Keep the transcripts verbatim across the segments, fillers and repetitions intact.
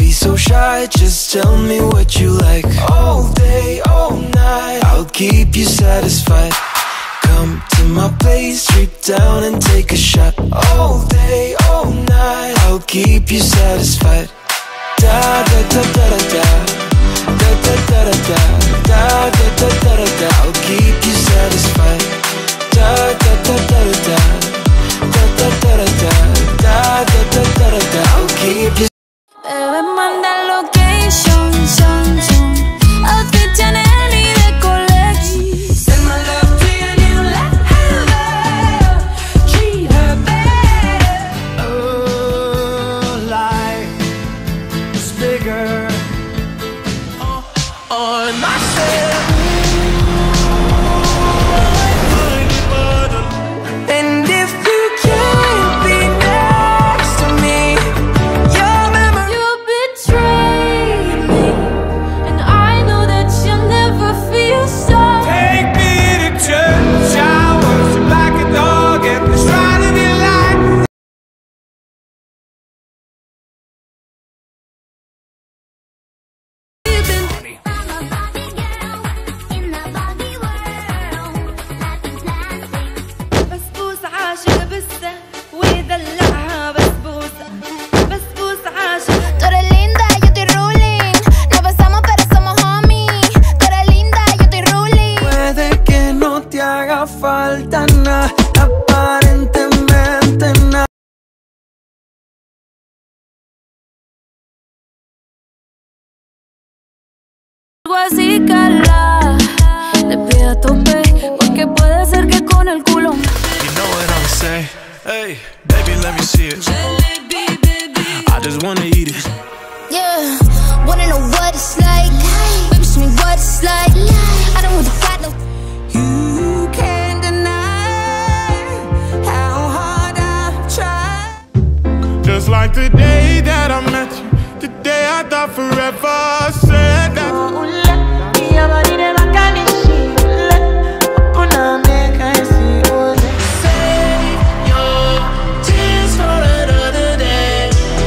be so shy, just tell me what you like. All day, all night, I'll keep you satisfied. Come to my place, strip down and take a shot. All day, all night, I'll keep you satisfied. Da da da da da da, da da da da da, da da da da da da. I'll keep you satisfied. Da da da da da da, da da da da da, da da da da da da. I'll keep you. Bebé, manda location, son, son. Outfit Chanel y de colección. Send my love to your new lover. Treat her better. Oh, life is bigger on, on myself. And if you can't be next to me, your memory. You betrayed me, and I know that you'll never feel sorry. Take me to church, I was like a dog and was trying to be like. بسبوسة عاشق بسة ويدلعها بسبوسة. بسبوسة عاشق. Tú eres linda, yo estoy ruling. No besamos pero somos homies. Tú eres linda, yo estoy ruling. Puede que no te haga falta nada, aparentemente nada. Algo así, cala. Le pide a tope, porque puede ser que con el culo. You know what I'ma say? Hey, baby, let me see it. I just wanna eat it. Yeah, wanna know what it's like. Baby, show me what it's like. I don't want to fight no. You can't deny how hard I've tried. Just like the day that I met you, the day I thought forever said that. Save your tears for another day.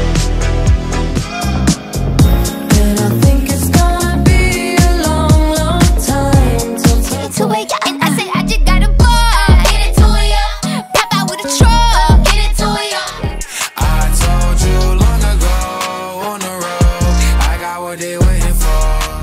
And I think it's gonna be a long, long time till to wake up. And I say I just got a ball. Get it to ya. Pop out with a truck. Get it to ya. I told you long ago on the road, I got what they waiting for.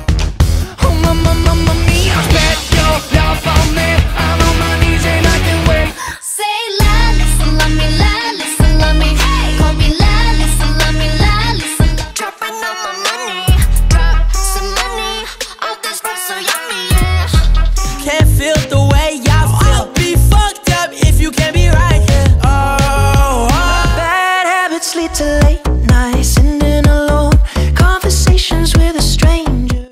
Oh, mama, mama, mia, bet your love on me. I'm on my knees and I can wait. Say la, listen, love me, la, listen, love me. Call me la, listen, love me, la, listen. Dropping all my money, drop some money. All this stuff so yummy, yeah. Can't feel the way I feel. I'll be fucked up if you can't be right here. Oh, oh. Bad habits lead to late nights, sitting alone, conversations with a stranger.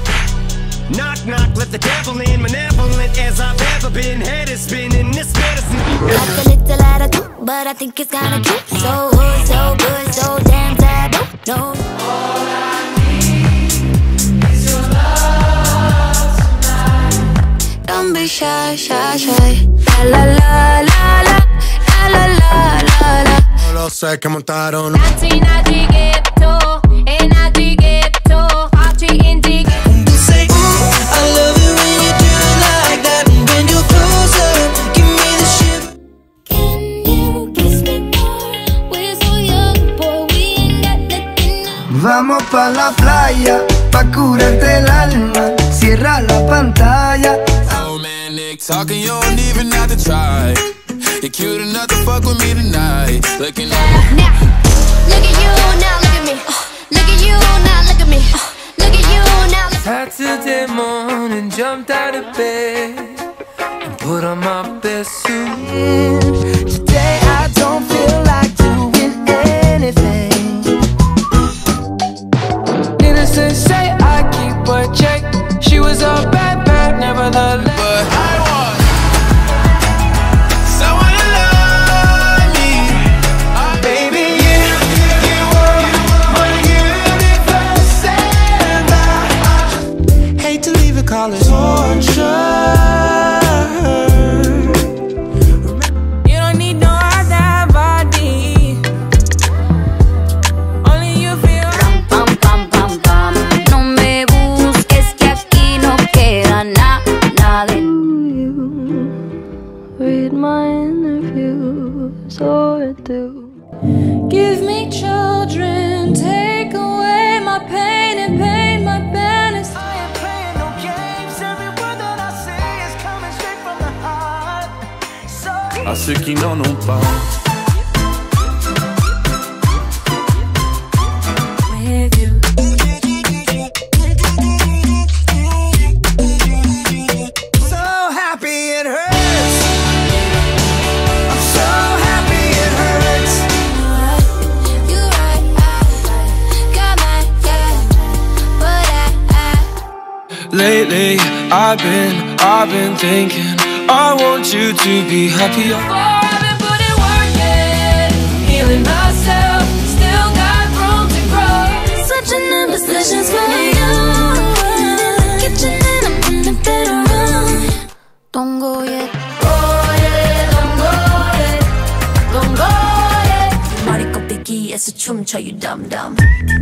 Knock, knock, let the devil in. Malevolent as I've ever been. Head is spinning, this medicine. Like a little attitude, but I think it's kinda cute. So hood, so good, so damn taboo. No. All I need is your love tonight. Don't be shy, shy, shy. La la la la la la la la la. No lo sé qué montaron. Nati nati ghetto, eh nati ghetto, party in the ghetto. You say, ooh, I love it when you do it like that. And when you're closer, give me the shiver. Can you kiss me more? We're so young, boy, we ain't got nothing now. Vamos pa la playa, pa curarte el alma. Cierra la pantalla. Oh man, Nick talking, you don't even have to try. You're cute enough to fuck with me tonight. Looking at Now, look at you, now look at me. Uh, look at you, now look at me. Uh, look at you, now look Saturday morning, jumped out of bed and put on my best suit. Today I don't feel like doing anything. Needless to say, I keep her check. She was a bad, bad, nevertheless. but I want someone to love me. I Baby, you, you are my universe, and I hate to leave it, call it torture. ceux qui n'en ont pas. With you. So happy it hurts. I'm so happy it hurts. You're right, I got my, yeah, but I, I Lately, I've been, I've been thinking I want you to be happy. Before I've been putting work in, healing myself, still got room to grow. Switching in positions for you. Kitchen and I'm in the bedroom. Don't go yet. Go yet, don't go yet. Don't go yet. 머리 꼽대기에서 춤춰 you dumb dumb.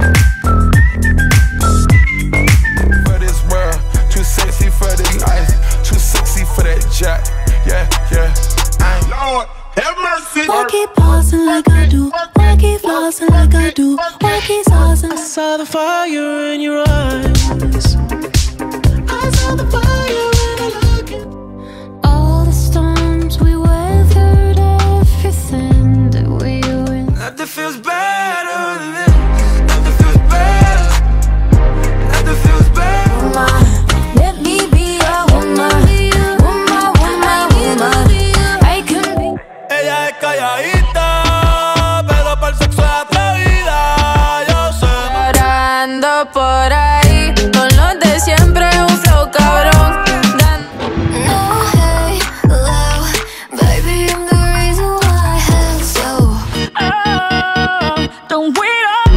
For this world, too sexy for this life, too sexy for that jack. Yeah, yeah. I ain't Lord, have mercy. Why keep pausing like I do? Why keep flossing like I do? Why keep saucing? I saw the fire in your eyes. I saw the fire when I look at All the storms we weathered, everything that we win. nothing feels better than this. Nothing feels better. Nothing feels better. Woman, let me be a woman. Woman, woman, woman. I can be. Ella es calladita, pero para el sexo es atrevida, yo sé. Ando por ahí con los de siempre, un flow cabrón. Dan no hate love, baby, I'm the reason why I have so. Oh, don't wait up.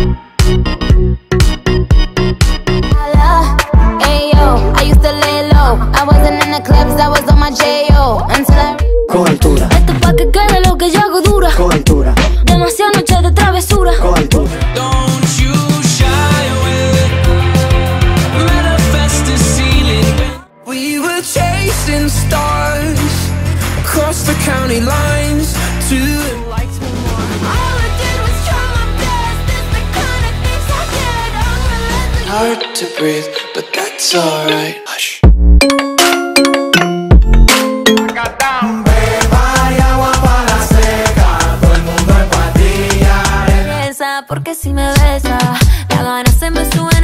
Hello, ayo, I used to lay low. I wasn't in the clubs, I was on my J O until I. Con altura, Esto pa' que quede lo que yo hago dura. con altura, Demasiadas noches de travesura. con altura. Don't you shy away. Manifest the ceiling. We were chasing stars across the county lines to All I did was try my best. It's the kind of things I did. Unrelenting. hard to breathe, but that's alright. Hush. Porque si me besa, la gana se me sube.